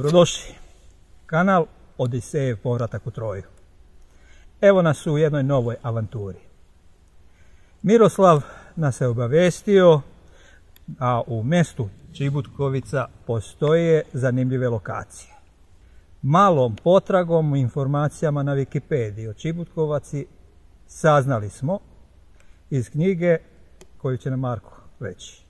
Dobrodošli. Kanal Odisejev povratak u Troju. Evo nas u jednoj novoj avanturi. Miroslav nas je obavestio da u mjestu Čibutkovica postoje zanimljive lokacije. Malom potragom u informacijama na Wikipediji o Čibutkovaci saznali smo iz knjige koju će nam Marko reći.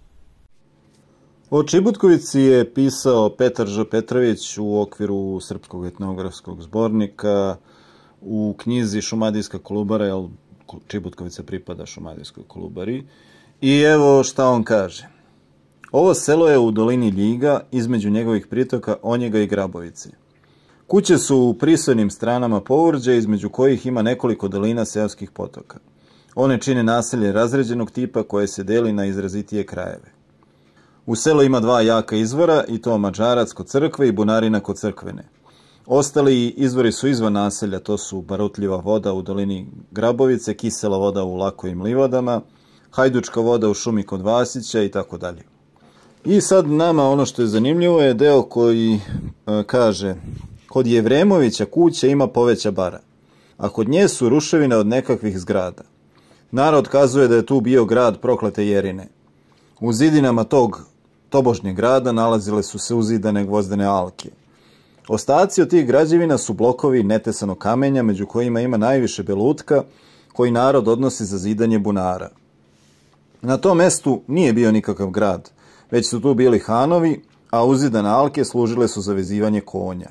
O Čibutkovici je pisao Petar Ž. Petrović u okviru Srpskog etnografskog zbornika u knjizi Šumadijska kolubara, jer Čibutkovica pripada Šumadijskoj kolubari. I evo šta on kaže. Ovo selo je u dolini Ljiga, između njegovih pritoka Onjega i Grabovice. Kuće su u prisojnim stranama povrđa, između kojih ima nekoliko dolina seoskih potoka. One čine naselje razređenog tipa koje se deli na izrazitije krajeve. U selu ima dva jaka izvora, i to Mađarac kod crkve i Bunarina kod crkvene. Ostali izvori su izvan naselja, to su Barutljiva voda u dolini Grabovice, Kisela voda u Lakovim livadama, Hajdučka voda u šumi kod Vasića i tako dalje. I sad nama ono što je zanimljivo je deo koji kaže: kod Jevremovića kuća ima poveća bara, a kod nje su ruševine od nekakvih zgrada. Narod kazuje da je tu bio grad proklete Jerine. U zidinama tog tobožnjeg grada nalazile su se uzidane gvozdene alke. Ostaci od tih građevina su blokovi netesanog kamenja, među kojima ima najviše belutka, koji narod odnosi za zidanje bunara. Na tom mestu nije bio nikakav grad, već su tu bili hanovi, a uzidane alke služile su za vezivanje konja.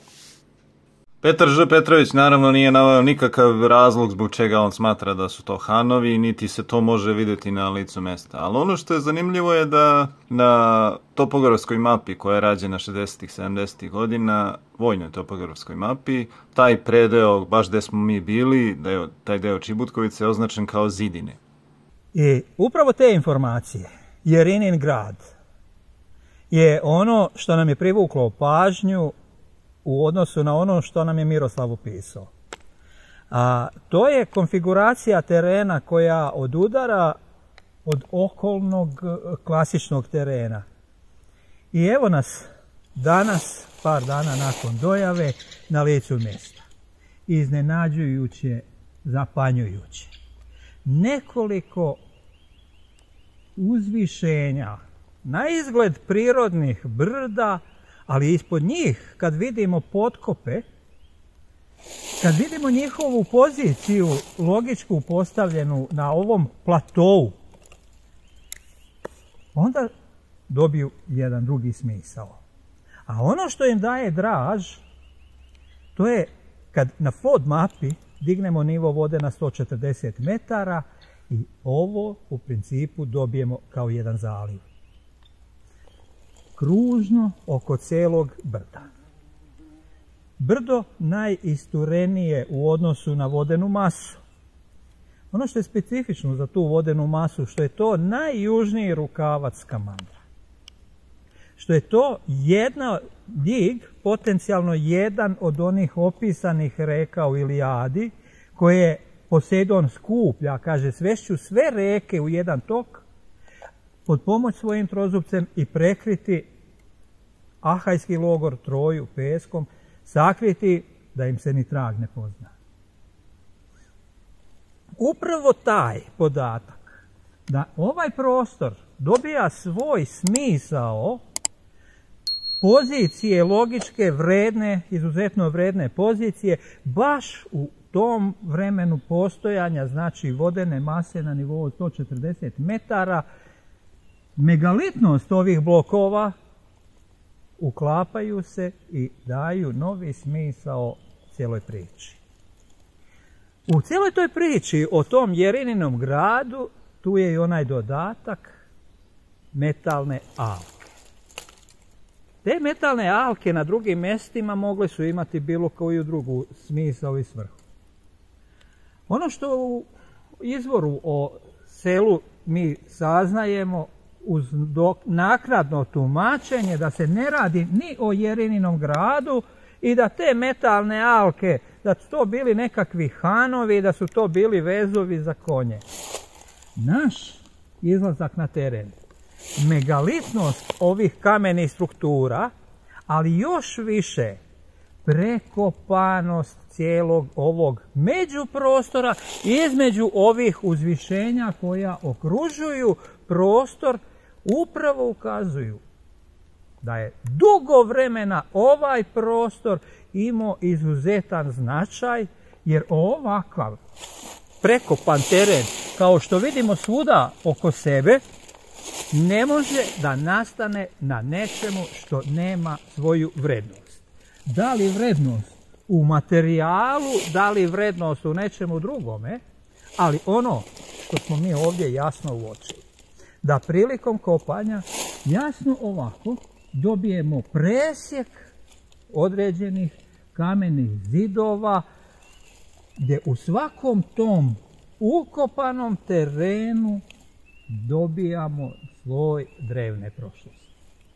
Petar Ž. Petrović naravno nije naveo nikakav razlog zbog čega on smatra da su to hanovi, niti se to može vidjeti na licu mesta. Ali ono što je zanimljivo je da na topografskoj mapi koja je rađena 60-ih, 70-ih godina, vojnoj topografskoj mapi, taj predeo, baš gde smo mi bili, taj deo Čibutkovice je označen kao zidine. I upravo te informacije, Jerinin grad, je ono što nam je privuklo pažnju u odnosu na ono što nam je Miroslav opisao. A to je konfiguracija terena koja odudara od okolnog klasičnog terena. I evo nas danas, par dana nakon dojave, na licu mjesta. Iznenađujuće, zapanjujuće. Nekoliko uzvišenja, na izgled prirodnih brda, ali ispod njih, kad vidimo potkope, kad vidimo njihovu poziciju logičku postavljenu na ovom platovu, onda dobiju jedan drugi smisao. A ono što im daje draž, to je kad na FOD mapi dignemo nivo vode na 140 metara i ovo u principu dobijemo kao jedan zaliv. Kružno oko celog brda. Brdo najisturenije u odnosu na vodenu masu. Ono što je specifično za tu vodenu masu, što je to najjužniji rukavac Kamandra. Što je to jedna Ljig, potencijalno jedan od onih opisanih reka u Ilijadi, koje Poseidon skuplja, kaže, svešću sve reke u jedan tok, pod pomoć svojim trozubcem i prekriti ahajski logor Troju peskom, sakriti da im se ni trag ne pozna. Upravo taj podatak da ovaj prostor dobija svoj smisao pozicije logičke, vredne, izuzetno vredne pozicije, baš u tom vremenu postojanja, znači vodene mase na nivou od 140 metara, megalitnost ovih blokova uklapaju se i daju novi smisao cijeloj priči. U cijeloj toj priči o tom Jerininom gradu tu je i onaj dodatak metalne alke. Te metalne alke na drugim mjestima mogle su imati bilo koju drugu smisao i svrhu. Ono što u izvoru o selu mi saznajemo uz naknadno tumačenje da se ne radi ni o Jerininom gradu i da te metalne alke, da su to bili nekakvi hanovi, da su to bili vezovi za konje. Naš izlazak na teren, megalitnost ovih kamenih struktura, ali još više prekopanost cijelog ovog međuprostora između ovih uzvišenja koja okružuju prostor, upravo ukazuju da je dugo vremena ovaj prostor imao izuzetan značaj, jer ovakav prekopan teren, kao što vidimo svuda oko sebe, ne može da nastane na nečemu što nema svoju vrednost. Da li vrednost u materijalu, da li vrednost u nečemu drugome, ali ono što smo mi ovdje jasno uočili, da prilikom kopanja jasno ovako dobijemo presjek određenih kamenih zidova, gdje u svakom tom ukopanom terenu dobijamo sloj drevne prošlosti.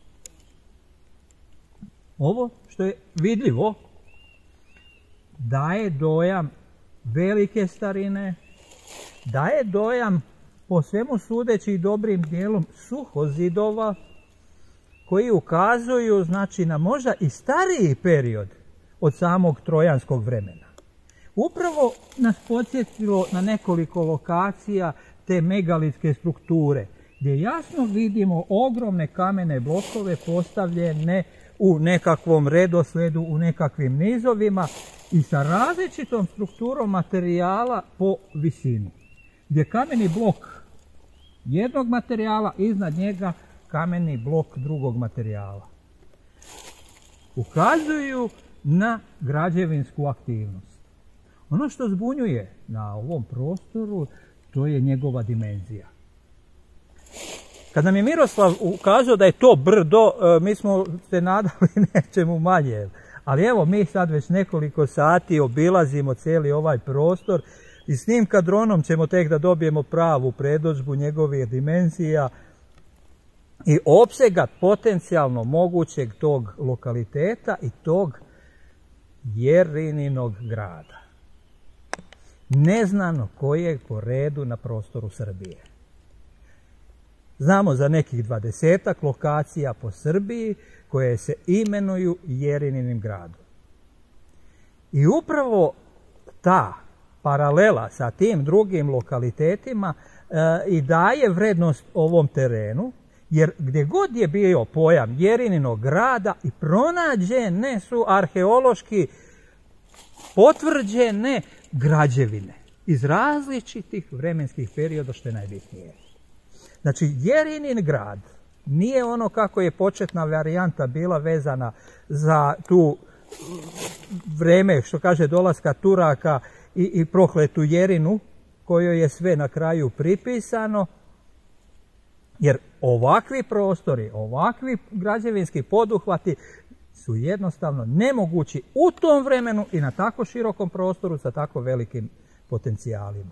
Ovo što je vidljivo daje dojam velike starine, daje dojam po svemu sudeći dobrim dijelom suhozidova koji ukazuju znači na možda i stariji period od samog trojanskog vremena. Upravo nas podsjetilo na nekoliko lokacija te megalitske strukture, gdje jasno vidimo ogromne kamene blokove postavljene u nekakvom redosledu, u nekakvim nizovima i sa različitom strukturom materijala po visini. Gdje kameni blok jednog materijala, iznad njega kameni blok drugog materijala. Ukazuju na građevinsku aktivnost. Ono što zbunjuje na ovom prostoru, to je njegova dimenzija. Kad nam je Miroslav ukazao da je to brdo, mi smo se nadali nečemu manje. Ali evo, mi sad već nekoliko sati obilazimo cijeli ovaj prostor i snimka dronom ćemo tek da dobijemo pravu predodžbu njegovih dimenzija i opsega potencijalno mogućeg tog lokaliteta i tog Jerininog grada. Neznano kojeg po redu na prostoru Srbije. Znamo za nekih 20-ak lokacija po Srbiji koje se imenuju Jerininim gradom. I upravo ta paralela sa tim drugim lokalitetima i daje vrednost ovom terenu, jer gdje god je bio pojam Jerininog grada i pronađene su arheološki potvrđene građevine iz različitih vremenskih perioda, što je najbitnije. Znači, Jerinin grad nije ono kako je početna varijanta bila vezana za tu vreme, što kaže, dolaska Turaka i prokletu Jerinu, kojoj je sve na kraju pripisano, jer ovakvi prostori, ovakvi građevinski poduhvati su jednostavno nemogući u tom vremenu i na tako širokom prostoru sa tako velikim potencijalima.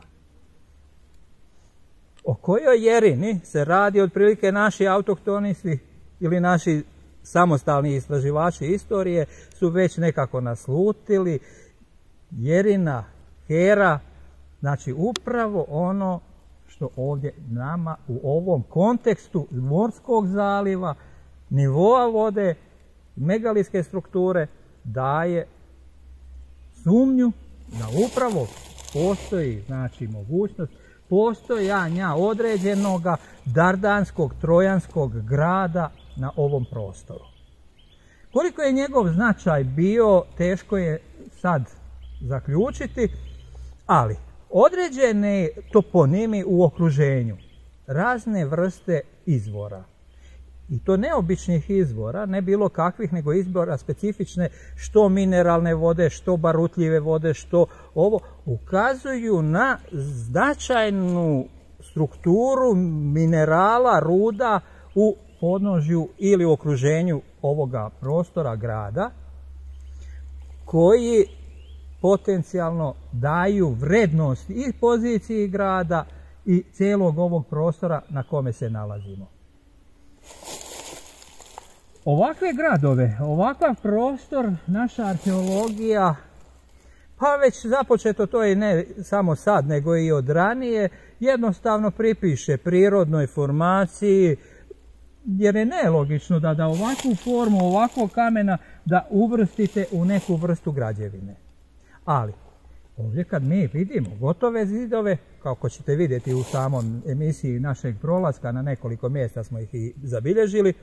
O kojoj Jerini se radi otprilike naši autohtoni ili naši samostalni istraživači istorije su već nekako naslutili. Jerina, Hera, znači upravo ono što ovdje nama u ovom kontekstu morskog zaliva, nivoa vode, megalitske strukture daje sumnju da upravo postoji znači mogućnost postojanja određenog dardanskog, trojanskog grada na ovom prostoru. Koliko je njegov značaj bio, teško je sad zaključiti, ali određene toponimi u okruženju, razne vrste izvora, i to neobičnih izvora, ne bilo kakvih, nego izvora specifične, što mineralne vode, što barutljive vode, što ovo, ukazuju na značajnu strukturu minerala, ruda u podnožju ili u okruženju ovoga prostora grada, koji potencijalno daju vrednost i poziciji grada i cijelog ovog prostora na kome se nalazimo. Ovakve gradove, ovakav prostor, naša arheologija, pa već započeto to i ne samo sad, nego i od ranije, jednostavno pripiše prirodnoj formaciji jer je nelogično da ovakvu formu, ovakvog kamena da uvrstite u neku vrstu građevine. Ali, ovdje kad mi vidimo gotove zidove, kako ćete vidjeti u samom emisiji našeg prolaska, na nekoliko mjesta smo ih i zabilježili,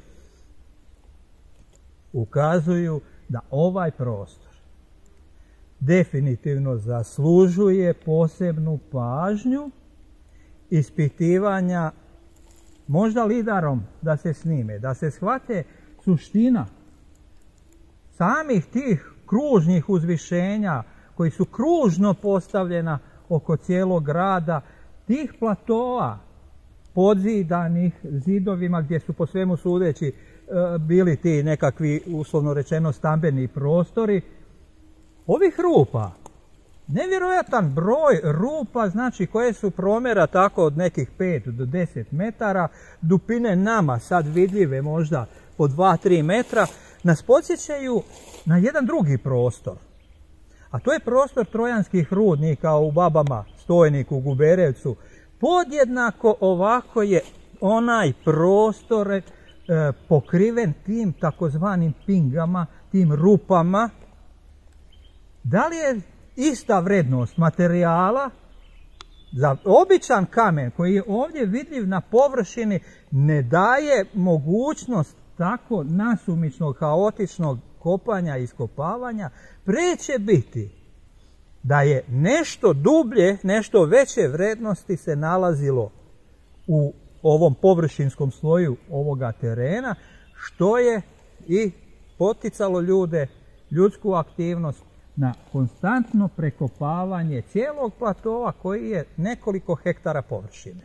ukazuju da ovaj prostor definitivno zaslužuje posebnu pažnju ispitivanja, možda lidarom da se snime, da se shvate suština samih tih kružnih uzvišenja koji su kružno postavljena oko cijelog grada, tih platoa podzidanih zidovima gdje su po svemu sudeći bili ti nekakvi, uslovno rečeno, stambeni prostori, ovih rupa. Nevjerojatan broj rupa, znači koje su promjera tako od nekih 5 do 10 metara, dupine nama sad vidljive možda po 2-3 metra, nas podsjećaju na jedan drugi prostor. A to je prostor trojanskih rudnika u Babama, Stojniku, u Guberevcu. Podjednako ovako je onaj prostor pokriven tim takozvanim pingama, tim rupama. Da li je ista vrednost materijala za običan kamen koji je ovdje vidljiv na površini, ne daje mogućnost tako nasumičnog, haotičnog kopanja i iskopavanja, preće biti da je nešto dublje, nešto veće vrednosti se nalazilo u ovom površinskom sloju ovoga terena, što je i poticalo ljude, ljudsku aktivnost na konstantno prekopavanje cijelog platova koji je nekoliko hektara površine.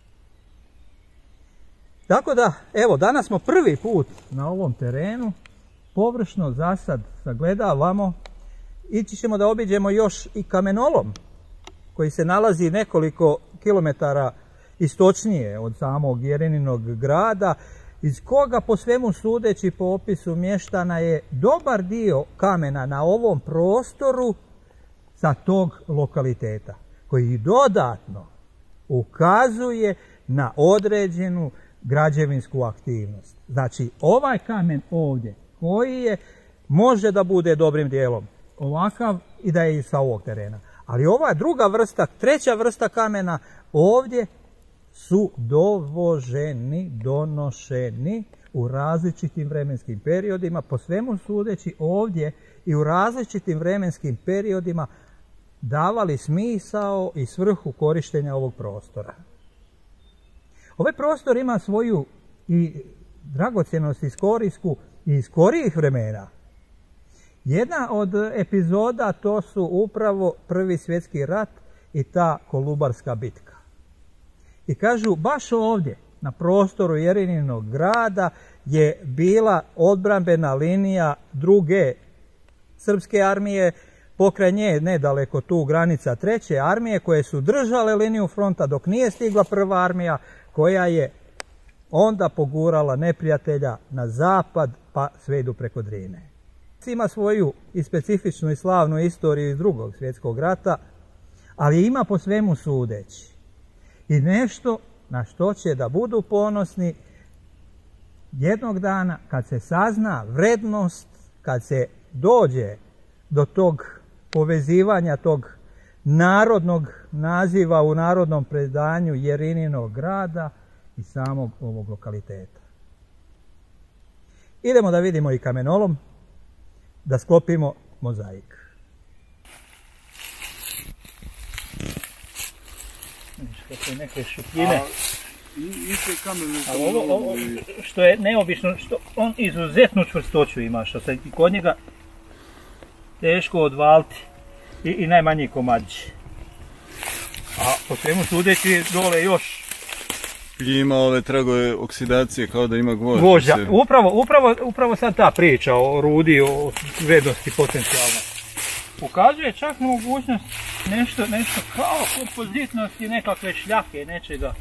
Tako da, evo, danas smo prvi put na ovom terenu, površno za sad sagledavamo, ići ćemo da obiđemo još i kamenolom koji se nalazi nekoliko kilometara istočnije od samog Jerininog grada, iz koga po svemu sudeći po opisu mještana je dobar dio kamena na ovom prostoru sa tog lokaliteta, koji dodatno ukazuje na određenu građevinsku aktivnost. Znači, ovaj kamen ovdje, koji je, može da bude dobrim dijelom ovakav i da je i sa ovog terena. Ali ova druga vrsta, treća vrsta kamena ovdje su dovoženi, donošeni u različitim vremenskim periodima, po svemu sudeći ovdje i u različitim vremenskim periodima davali smisao i svrhu korištenja ovog prostora. Ovaj prostor ima svoju i dragocjenost istorijsku i iz skorijih vremena. Jedna od epizoda to su upravo Prvi svjetski rat i ta Kolubarska bitka. I kažu, baš ovdje, na prostoru Jerininog grada, je bila odbrambena linija druge srpske armije, pokraj nje nedaleko tu granica treće armije, koje su držale liniju fronta dok nije stigla prva armija, koja je onda pogurala neprijatelja na zapad pa sve idu preko Drine. Ima svoju i specifičnu i slavnu istoriju iz Drugog svjetskog rata, ali ima po svemu sudeći i nešto na što će da budu ponosni jednog dana kad se sazna vrednost, kad se dođe do tog povezivanja tog narodnog naziva u narodnom predanju Jerininog grada i samog ovog lokaliteta. Idemo da vidimo i kamenolom, da sklopimo mozaik. Vidiš neke šupljine. Ali ovo što je neobično, što on izuzetnu čvrstoću ima, što se kod njega teško odvaliti i najmanji komadić. A po svemu sudeći dole još ima ove tragove oksidacije kao da ima gvožđa. Gvožđa. Upravo sad ta priča o rudi, o vrednosti potencijalno. Ukazuje čak na mogućnost nešto kao kompozitnosti nekakve šljake, nečega.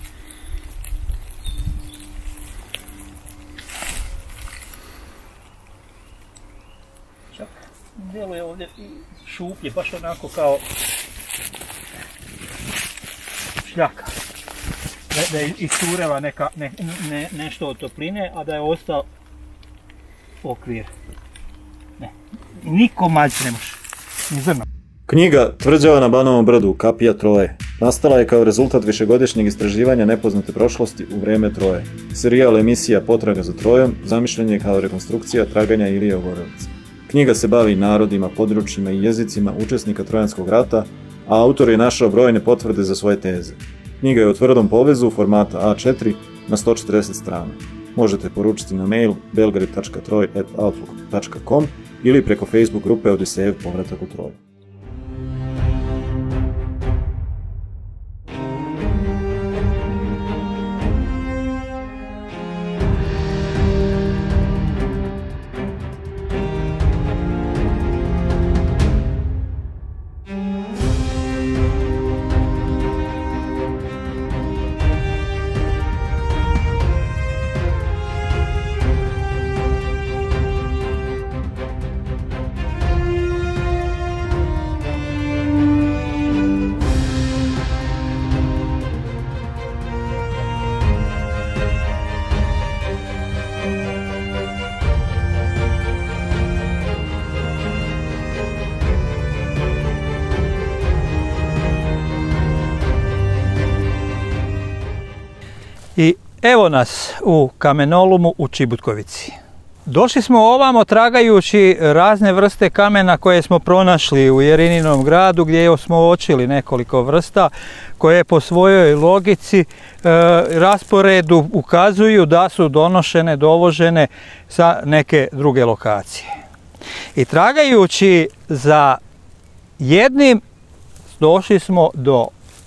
Čak djeluje ovdje šuplje, baš onako kao šljaka. da je istureva nešto od topline, a da je ostao okvir. Ne. Niko mađ ne može. Ni zrno. Knjiga Tvrđava na Banovom brdu, kapija Troje, nastala je kao rezultat višegodišnjeg istraživanja nepoznate prošlosti u vrijeme Troje. Serijal emisija Potraga za Trojom zamišljen je kao rekonstrukcija traganja Ilije Oborevaca. Knjiga se bavi narodima, područjima i jezicima učesnika Trojanskog rata, a autor je našao brojne potvrde za svoje teze. Knjiga je u tvrdom povezu formata A4 na 140 strana. Možete poručiti na mail belgrade.troj@outlook.com ili preko Facebook grupe Odisejev povratak u Troju. I evo nas u kamenolomu u Čibutkovici. Došli smo ovamo tragajući razne vrste kamena koje smo pronašli u Jerininom gradu, gdje smo uočili nekoliko vrsta koje po svojoj logici, rasporedu ukazuju da su dovožene sa neke druge lokacije. I tragajući za jednim došli smo do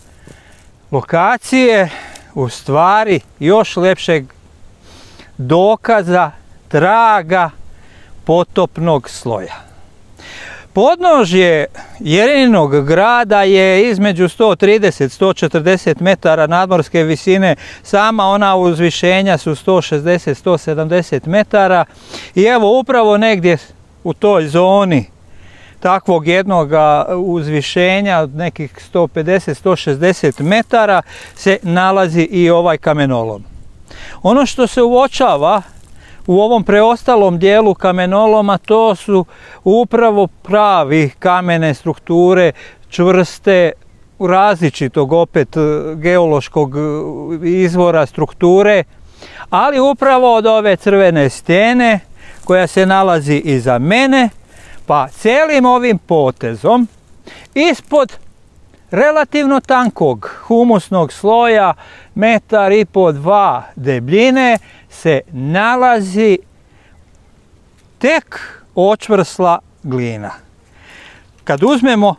lokacije, u stvari još lepšeg dokaza, traga potopnog sloja. Podnožje Jerininog grada je između 130-140 metara nadmorske visine, sama ona uzvišenja su 160-170 metara i evo upravo negdje u toj zoni takvog jednog uzvišenja od nekih 150-160 metara se nalazi i ovaj kamenolom. Ono što se uočava u ovom preostalom dijelu kamenoloma, to su upravo pravi kamene strukture, čvrste, različitog opet geološkog izvora strukture, ali upravo od ove crvene stene koja se nalazi iza mene, pa cijelim ovim potezom ispod relativno tankog humusnog sloja, 1,5–2 debljine, se nalazi tek očvrsla glina. Kad uzmemo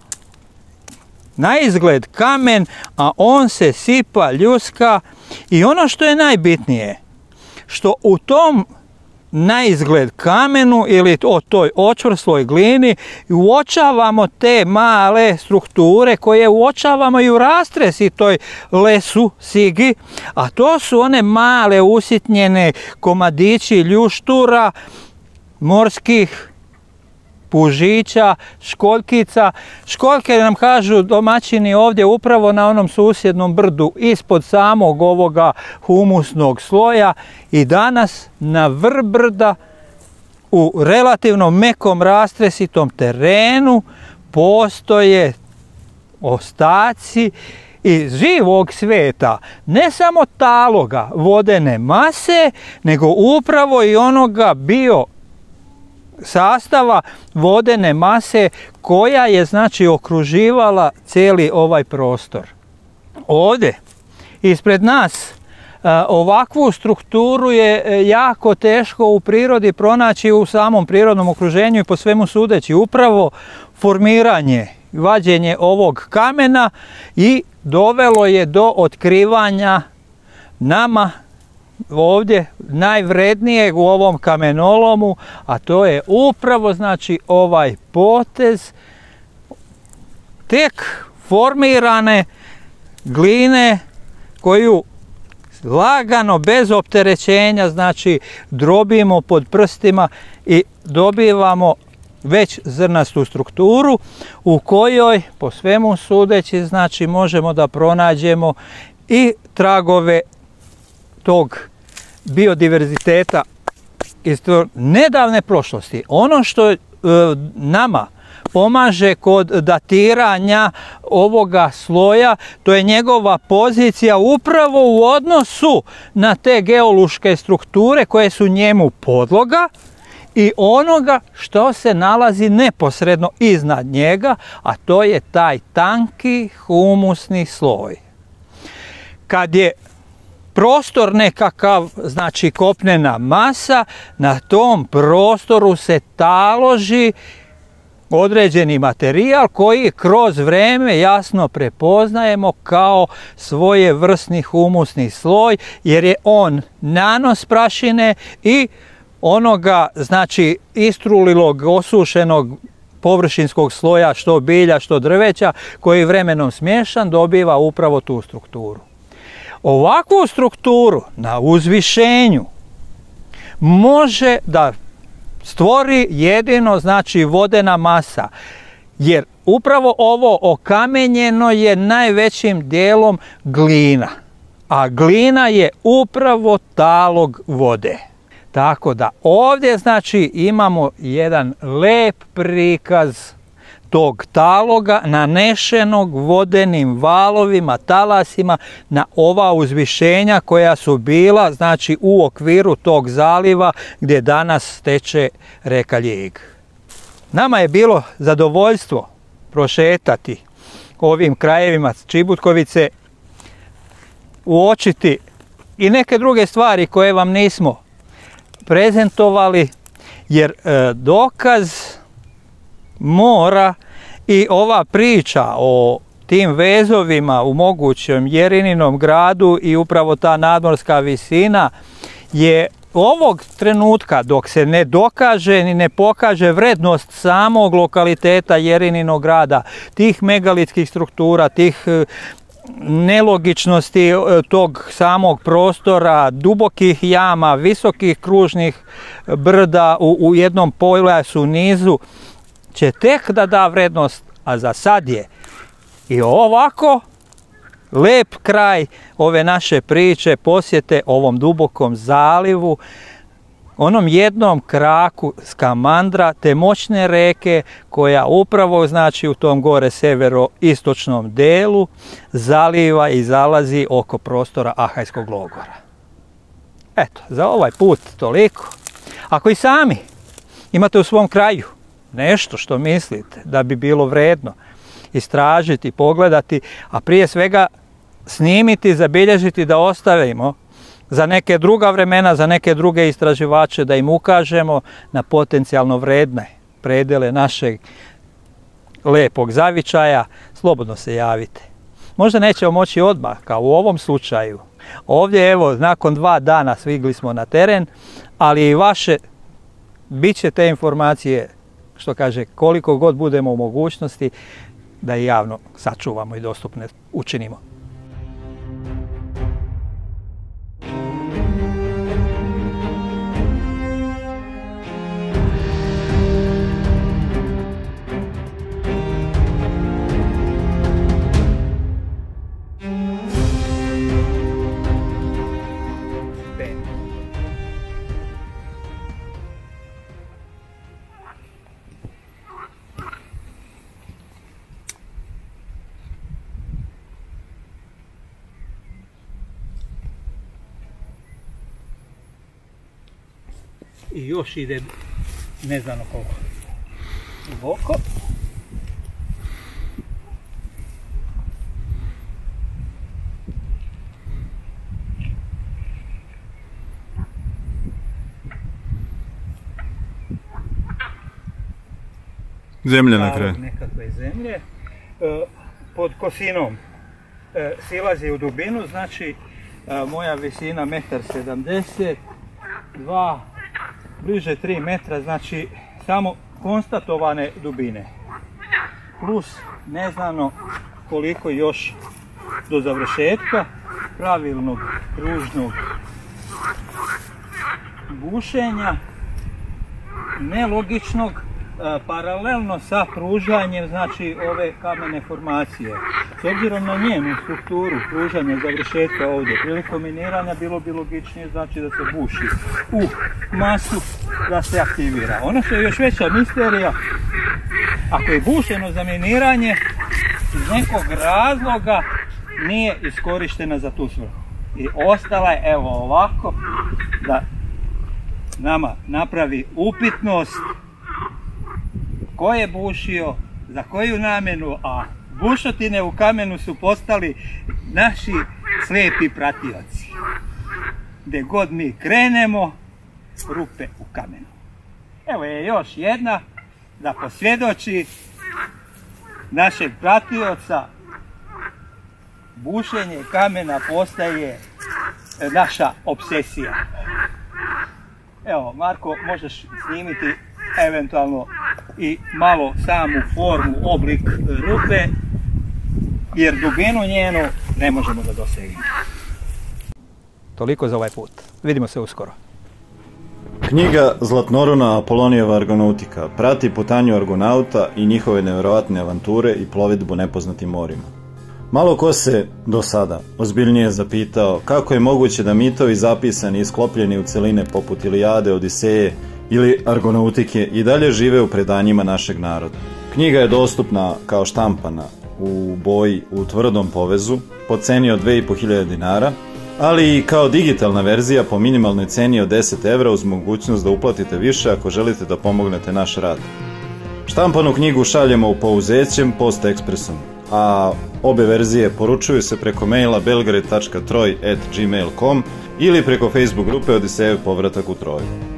na izgled kamen, a on se sipa, ljuska, i ono što je najbitnije, što u tom na izgled kamenu ili o toj očvrsloj glini uočavamo te male strukture koje uočavamo i u rastresitoj lesu sigi, a to su one male usitnjene komadići ljuštura, morskih pužića, školjkica. Školjke nam kažu domaćini ovdje upravo na onom susjednom brdu ispod samog ovoga humusnog sloja, i danas na vrh brda u relativno mekom rastresitom terenu postoje ostaci iz živog svijeta, ne samo taloga vodene mase, nego upravo i onoga bio sastava vodene mase koja je znači okruživala cijeli ovaj prostor. Ovdje ispred nas ovakvu strukturu je jako teško u prirodi pronaći, u samom prirodnom okruženju, i po svemu sudeći upravo formiranje, vađenje ovog kamena i dovelo je do otkrivanja nama ovdje najvrednijeg u ovom kamenolomu, a to je upravo znači ovaj potez tek formirane gline koju lagano, bez opterećenja, znači drobimo pod prstima i dobivamo već zrnastu strukturu u kojoj po svemu sudeći znači možemo da pronađemo i tragove tog biodiverziteta iz nedavne prošlosti. Ono što nama pomaže kod datiranja ovoga sloja, to je njegova pozicija upravo u odnosu na te geološke strukture koje su njemu podloga i onoga što se nalazi neposredno iznad njega, a to je taj tanki humusni sloj. Kad je prostor nekakav, znači kopnena masa, na tom prostoru se taloži određeni materijal koji kroz vrijeme jasno prepoznajemo kao svojevrsni humusni sloj, jer je on nanos prašine i onoga, znači, istrulilog, osušenog površinskog sloja, što bilja, što drveća, koji vremenom smješan dobiva upravo tu strukturu. Ovakvu strukturu na uzvišenju može da stvori jedino, znači, vodena masa, jer upravo ovo okamenjeno je najvećim dijelom glina, a glina je upravo talog vode. Tako da ovdje, znači, imamo jedan lep prikaz tog taloga nanešenog vodenim valovima, talasima na ova uzvišenja koja su bila, znači, u okviru tog zaliva gdje danas teče reka Ljig. Nama je bilo zadovoljstvo prošetati ovim krajevima Čibutkovice, uočiti i neke druge stvari koje vam nismo prezentovali, jer dokaz mora i ova priča o tim vezovima u mogućem Jerininom gradu i upravo ta nadmorska visina je ovog trenutka, dok se ne dokaže ni ne pokaže vrednost samog lokaliteta Jerininog grada, tih megalitskih struktura, tih nelogičnosti tog samog prostora, dubokih jama, visokih kružnih brda u jednom pojasu nizu, će tek da da vrednost, a za sad je i ovako lep kraj ove naše priče, posjete ovom dubokom zalivu, onom jednom kraku Skamandra, te moćne reke koja upravo, znači, u tom gore severo-istočnom delu zaliva i zalazi oko prostora Ahajskog logora. Eto, za ovaj put toliko. Ako i sami imate u svom kraju nešto što mislite da bi bilo vredno istražiti, pogledati, a prije svega snimiti, zabilježiti, da ostavimo za neke druga vremena, za neke druge istraživače, da im ukažemo na potencijalno vredne predele našeg lepog zavičaja, slobodno se javite. Možda nećemo moći odmah, kao u ovom slučaju. Ovdje, evo, nakon 2 dana stigli smo na teren, ali i vaše, bit će te informacije, što kaže, koliko god budemo u mogućnosti, da i javno sačuvamo i dostupne učinimo. I još ide ne znam koliko duboko. Zemlja na kraju. Nekakve zemlje. Pod kosinom silazi u dubinu, znači moja visina 1,70 m, 2, bliže 3 metra, znači samo konstatovane dubine. Plus neznano koliko još do završetka pravilnog kružnog bušenja, nelogičnog, paralelno sa pružanjem, znači, ove kamene formacije. S s obzirom na njenu strukturu pružanja završetka ovdje, prilikom miniranja bilo bi logičnije znači da se buši u masu da se aktivira. Ono što je još veća misterija, ako je bušeno za miniranje, iz nekog razloga nije iskorištena za tu svrhu. I ostala je evo ovako, da nama napravi upitnost ko je bušio, za koju namjenu, a bušotine u kamenu su postali naši slijepi pratioci. Gdje god mi krenemo, rupe u kamenu. Evo je još jedna da posvjedoči našeg pratioca. Bušenje kamena postaje naša obsesija. Evo, Marko, možeš snimiti eventualno i malo samu formu, oblik rupe, jer dubinu njenu ne možemo da dosegnemo. Toliko za ovaj put. Vidimo se uskoro. Knjiga Zlatnoruna Apolonijeva Argonautika prati putanju argonauta i njihove nevjerovatne avanture i plovidbu nepoznatim morima. Malo ko se do sada ozbiljnije zapitao kako je moguće da mitovi zapisani i sklopljeni u celine poput Ilijade, Odiseje ili Argonautike i dalje žive u predanjima našeg naroda. Knjiga je dostupna kao štampana u boji u tvrdom povezu po ceni od 2500 dinara, ali i kao digitalna verzija po minimalnoj ceni od 10 evra uz mogućnost da uplatite više ako želite da pomognete naš rad. Štampanu knjigu šaljemo u pouzećem post-ekspresom, a obe verzije poručuju se preko maila belgrade.troj@gmail.com ili preko Facebook grupe Odisejev povratak u Troju.